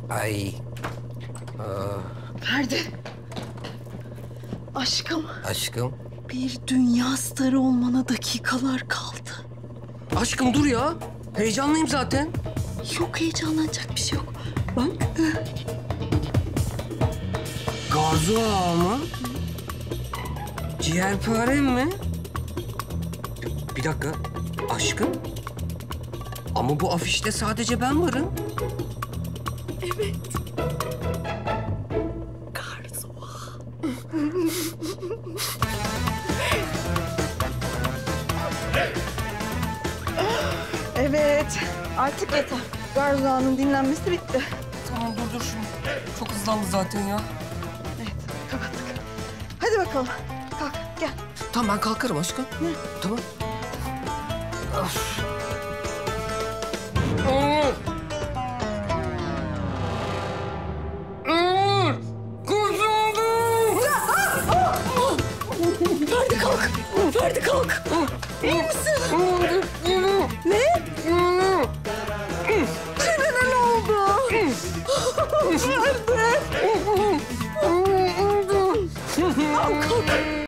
Ay. Ferdi. Aşkım, Aşkım. bir dünya starı olmana dakikalar kaldı. Aşkım dur ya. Heyecanlıyım zaten. Yok, heyecanlanacak bir şey yok. Bak. Gazu Ağa mı? Ciğerpare mi? Bir dakika. Aşkım. Ama bu afişte sadece ben varım. Evet. Garzo. Evet, artık yeter. Garzo Ağa'nın dinlenmesi bitti. Tamam dur şunu. Çok hızlandı zaten ya. Evet, kapattık. Hadi bakalım. Kalk, gel. Tamam ben kalkarım aşkım. Ne? Tamam. Of. Ferdi kalk. Ferdi kalk. İyi misin? Ne? Çenene ne oldu? Ferdi. Kalk.